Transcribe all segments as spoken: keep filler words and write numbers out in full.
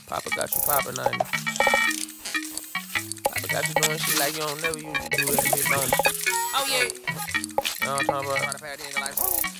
Papa got you poppin', ain't it? Papa got you doing shit like you don't never used to do that shit, don't you? Oh, yeah. You know what I'm talking about?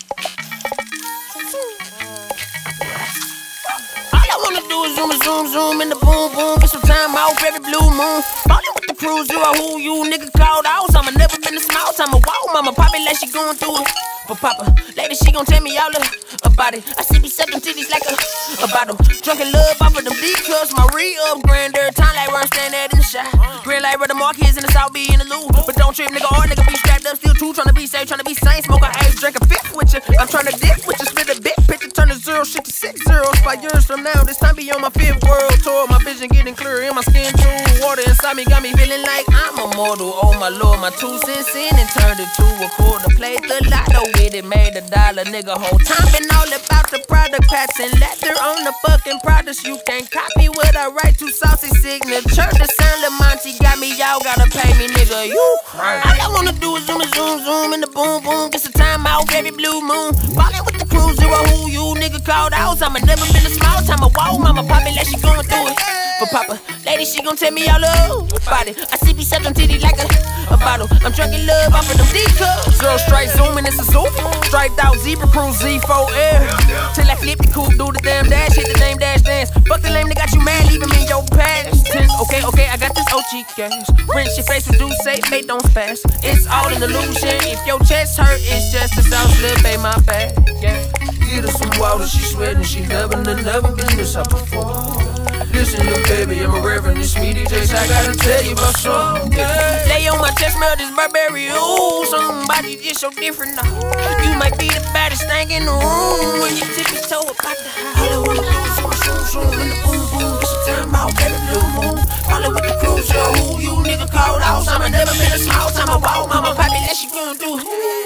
All I wanna do is zoom and zoom, zoom in the boom, boom. Get some time off every blue moon. Ballin' with the crew, zero, who you nigga called out. I'ma never been a small time, a wow, mama. Poppy like she going through it. For Papa, later she gon' tell me all about it. I see me sucking titties like a, a bottle. Drunken love off of them deep cups. My re-up grander. Time like where I'm standing at in the shot. Green light where the marquees in the South be in the loop. But don't trip, nigga, hard nigga be strapped up. Still true, tryna be safe, tryna be sane. Smoke a ace, drink a fifth with you. I'm tryna dip with you. Split a bit, picture turn to zero, shit to six zeros. Five years from now, this time be on my fifth world tour. My vision getting clearer in my skin too. Water inside me got me feeling like I'm immortal. Oh my lord, my two cents in and turned it to a quarter. Played the lotto with it, made a dollar, nigga. Whole time been all about the product, pats and leather on the fucking products. You can't copy what I write, too saucy signature. The sound of Monty got me, y'all gotta pay me, nigga. You crazy. All I wanna do is zoom and zoom, zoom in the boom, boom. Get some time out every blue moon. Ballin' with the crew, zero, who you nigga called out. I'ma never been a small time, a wow, mama. Poppy like she going through it. For Papa, lady, she gon' tell me all about it. I see me suckin' titty like a, a bottle. I'm drunk in love off of them deep cups. Zero straight zooming, it's a zoom. Striped out zebra cruise Z four Air. Till I flip the coupe, do the damn dash, hit the name dash dance. Fuck the lame, they got you mad, leaving me in your past tense. Okay, okay, I got this O G gas. Rinse your face with do say, mate, don't spaz. It's all an illusion. If your chest hurt, it's just a sound slip, ain't my bad. Yeah. Get her some water, she sweating, she never, never been this up before. Listen, little baby, I'm a reverend, it's me, D Js, I gotta tell you about something. Yeah. Lay on my chest, smell this Burberry, ooh, somebody just so different now. You might be the baddest thing in the room when you tippy toe about the house. All I wanna do is zoom, zoom, zoom in the boom, boom. Get some time out, baby, blue moon. Ballin' with the crew, yo, who you nigga called out. I'ma never been a small time, a wow, mama, Poppy, that she going through.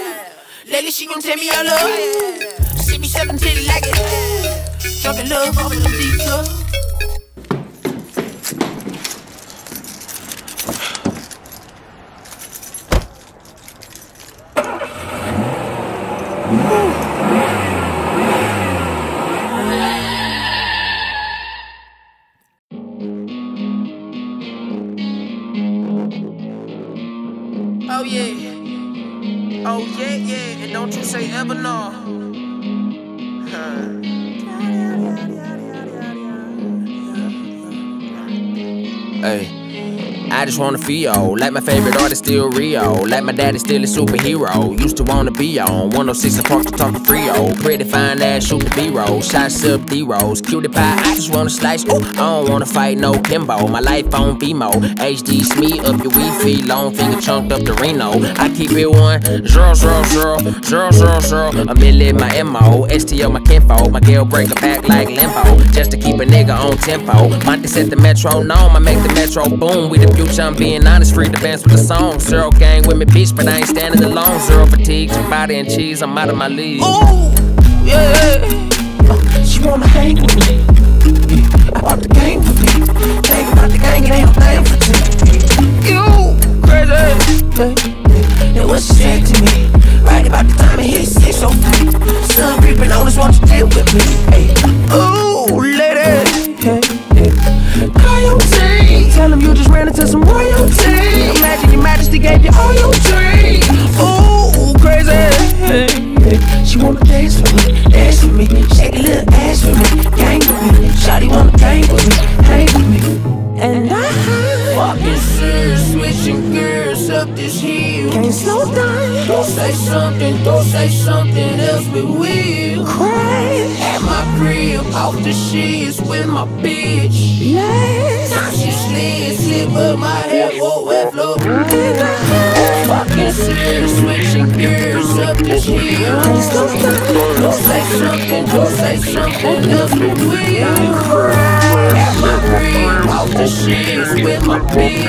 Lately, she gon' tell me I love. See me suckin' titty like it. Drunken love off of them deep cups. Oh yeah, oh yeah, yeah, and don't you say ever no. Huh. Hey. I just wanna feel like my favorite artist still Rio. Like my daddy still a superhero. Used to wanna be on one oh six and Park to talk to Frio. Pretty fine ass, shoot the B-roll. Shots up D-rolls. Cutie pie, I just wanna slice. Ooh, I don't wanna fight no Kimbo. My life on B-mo. H D Smee up your Wi-Fi. Long finger chunked up the Reno. I keep it one. Zero, zero, zero. Zero, zero, zero. A million my M O. S T O my kinfo. My girl break her back like limbo. Just to keep a nigga on tempo. Monty set the metro known. I make the metro boom. We the future, I'm being honest, free to dance with the song. Zero gang with me, bitch, but I ain't standing alone. Zero fatigue, body and cheese, I'm out of my league. Ooh, yeah. Uh, she wanna hang with me. Yeah, I bought the game with me. Think about the gang, it ain't no thing for me. You crazy. Yeah, yeah. And what she said to me, right about the time it hit six oh three. Sun creeping on us, won't you deal with me? Hey. Ooh, lady. Hey, yeah. Coyote, tell him you just ran into some royalty. Imagine your majesty gave you all your dreams. Ooh, crazy. Hey, hey. She wanna dance with me, dance with me. Shake a little ass with me, gang with me. Shawty wanna gang with me, hang with me. And I fucking serious, switching gears up this hill. Can't slow down. Don't say something, don't say something else, but we'll cry at my crib, off the sheets with my bitch. Yes. Now she slid, slip up my hair, whoa, wet flow. And I fucking serious, switching gears up this hill. Can't slow down. Don't say something, don't say something else, but we'll cry at my crib, off the sheets with my bitch.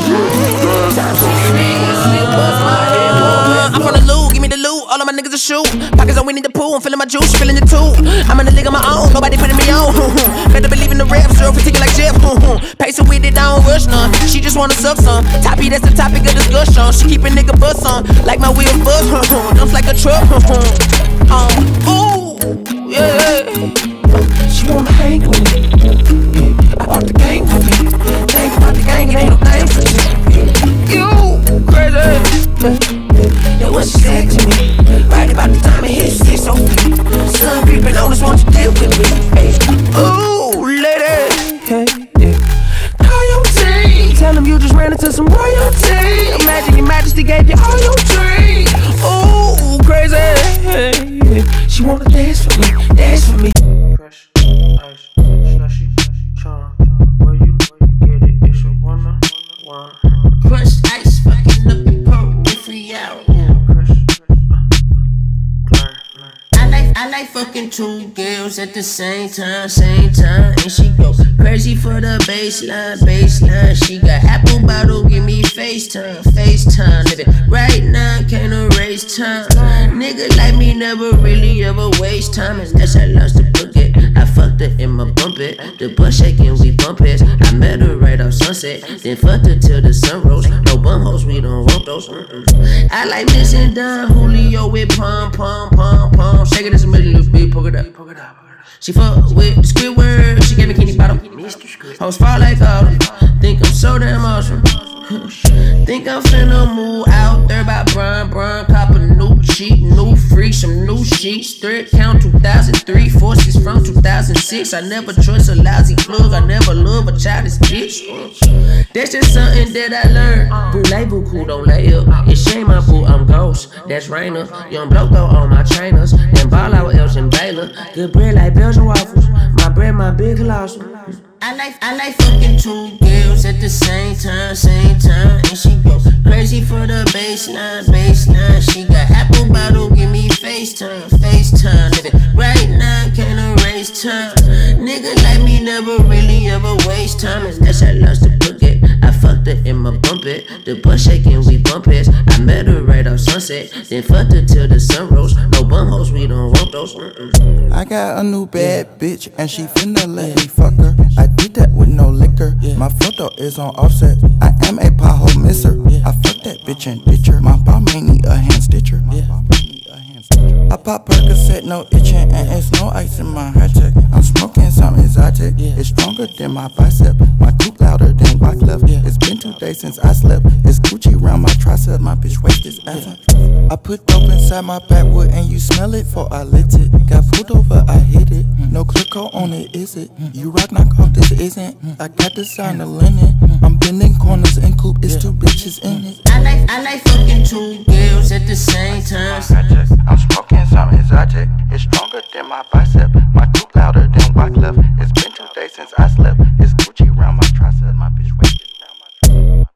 Now she slid, slip up my hair, whoa, wet flow. I'm from the loot, give me the loot, all of my niggas are shoot. Pockets on Winnie the Pooh, I'm feeling my juice, feeling the two. I'm in the league of my own, nobody putting me on. Better believe in the rap, zero fatigue like Jeff. Pacing with it, I don't rush none. She just wanna suck some. Toppy, that's the topic of discussion. She keep a nigga bust on, like my wheels bust. Dumps like a truck. Um, ooh, yeah. She wanna hang with me. Yeah, I like fucking two girls at the same time, same time. And she go crazy for the baseline, baseline. She got apple bottle, give me FaceTime, FaceTime. Living right now, can't erase time. Nigga like me never really ever waste time. And that's how I lost the bucket. I fucked her in my bump it. The butt shaking, we bump it. I met her right off Sunset, then fucked her till the sun rose. No bum hoes, we don't want those. Mm-mm. I like missing down Julio with pom pom pom pom. Shake it as a middle loose beat, poke it up, poke it up. She fuck with Squidward, she gave me Kenny bottle. Hoes fall like autumn. Think I'm so damn awesome. Think I'm finna move out there by Brian Brian. Cop a new cheap, new free, some new sheets. Thread count two thousand three, forces from two thousand six. I never trust a lousy plug, I never love a childish bitch. That's just something that I learned. Boo lay boo cool, don't lay up. It's shame my boo, I'm ghost. That's Rainer. Young bloke though on my trainers. Then ball out with Elton Baylor. Good bread like Belgian waffles. My bread, my big colossal. I like, I like fucking two girls at the same time, same time. And she go crazy for the baseline, baseline. She got apple bottle, give me FaceTime, FaceTime. Living right now, can't erase time. Nigga like me never really ever waste time. And that's how I lost the bucket. I fucked her in my bump it. The butt shaking, we bump it. I met her right off Sunset, then fucked her till the sun rose. No bum hoes, we don't want those. Mm-mm. I got a new bad bitch, and she finna let me fuck her. I did that with no liquor. My photo is on offset. I am a pothole misser. I fuck that bitch and ditch her. My ball may need a hand stitcher. I pop Percocet, no itching, and it's no ice in my high tech. I'm smoking something exotic. It's stronger than my bicep. My coupe louder than white left. It's been two days since I slept. It's Gucci round my tricep. My bitch waist is effing. I put dope inside my backwood, and you smell it before I lit it. Got pulled over, I hit it. No click on it, is it? You rock, knock off, this isn't. I got designer linen. I'm bending corners and coupe, it's two bitches in it. I like, I like fucking two girls at the same time. I'm smoking something exotic. It's stronger than my bicep. My coupe louder than white left. It's been two days since I slept. It's Gucci round my tricep. My bitch wasted round my tricep.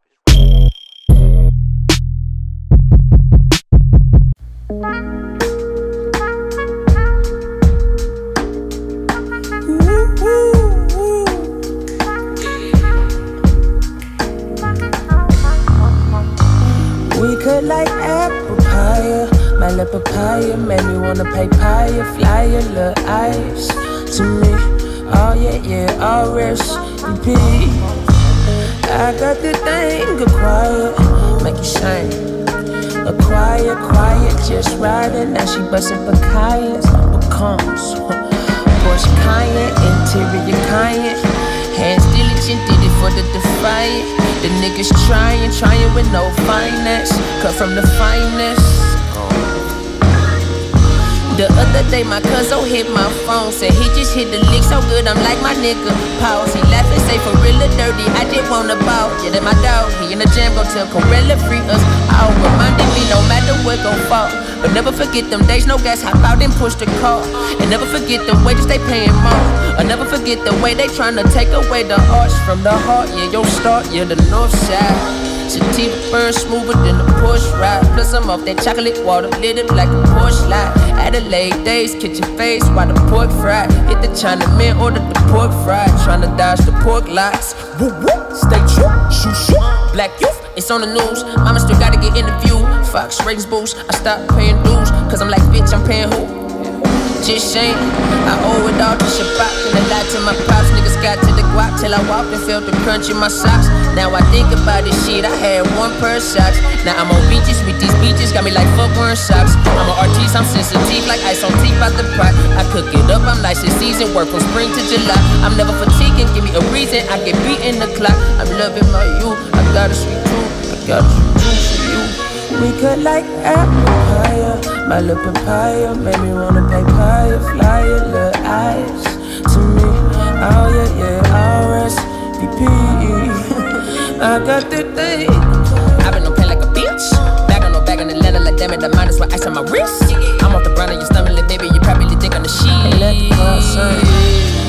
We could like apple pie. My lip papaya made me wanna pay pie. Fly your little ice to me. Oh yeah, yeah, all rest in peace. I got the thing acquired, make it shine. Acquired, quiet, just riding. Now she bustin' pecayas, becomes Porsche Cayenne, interior Cayenne. Hands diligent, did it for the defiant. The niggas trying, trying with no finance. Cut from the finest. The other day my cousin hit my phone, said he just hit the lick so good I'm like my nigga. Pause, he laugh and say for real or dirty, I just wanna ball. Yeah, that my dog, he in the jam, gon' tell Corella free us. All reminding me no matter what gon' fall. But never forget them days, no gas, hop out and push the car. And never forget the wages they paying more. Or never forget the way they tryna take away the arch from the heart. Yeah, your start, yeah, the north side. Sativa burn smoother than a push ride. Plus I'm off that chocolate water, lit it like a Porsche light. Adelaide days, kitchen face while the pork fried. Hit the Chinaman, ordered the pork fried. Tryna dodge the pork lights. Woo woo, stay true, shoot shoot. Black youth, it's on the news. Mama still gotta get interviewed. Fox ratings boost, I stopped paying dues. Cause I'm like, bitch, I'm paying who? Just shame, I owe it all to Shabbat. And I lied to my pops, niggas got to the guap. Till I walked and felt the crunch in my socks. Now I think about this shit, I had one pair of socks. Now I'm on beaches with these beaches, got me like fuck wearing socks. I'm an artiste, I'm sensitive like ice on teeth out the pot. I cook it up, I'm nice in season, work from spring to July. I'm never fatiguing, give me a reason, I get beat in the clock. I'm loving my youth, I got a sweet tooth, I got a sweet tooth for you. We could like apple pie. My lip papaya made me wanna pay pie. Fly your little eyes to me. Oh yeah, yeah, R S V P. I got the thing. I've been on pain like a bitch. Back on no bag in Atlanta, like damn it, the minus with ice on my wrist. I'm off the brown on your stomach, little baby, you probably think on the shit. Let the car